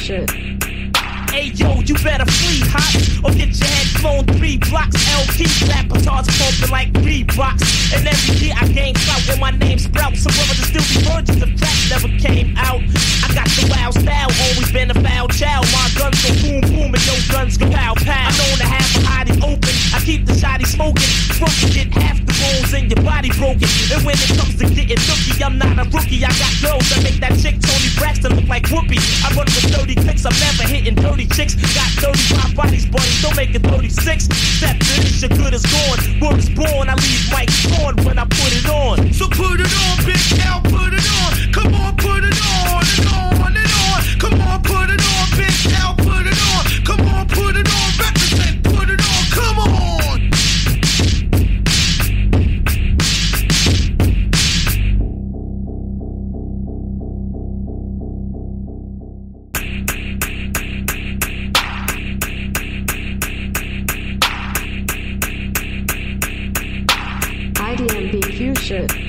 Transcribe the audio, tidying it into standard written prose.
shit. Hey yo, you better flee hot or get your head flown 3 blocks. LP repertoires pumping like Reeboks. And every year I gain clout when my name sprouts. Some brothers still be virgins, the facts never came out. I got the wild style, always been a foul child. My guns go boom boom and your guns go pow pow. I'm known to have a hottie open. I keep the shotty smoking. Broken, get half the bones in your body broken. And when it comes to getting nookie, I'm not a rookie. I got girls that make that chick Tony Braxton look like Whoopi. I run with 30 clicks, I'm never hitting 30 chicks. Got 35 bodies, buddies, don't make it 36. Step to this, your good is gone. Word is born, I leave Mike on when I put it on. So put it on, Big L, put it on. Come on, put it on and on and on. Come on, put it on, Big L, put it on. Come on, put it on, represent, put it on, come on. IDMB Q shit.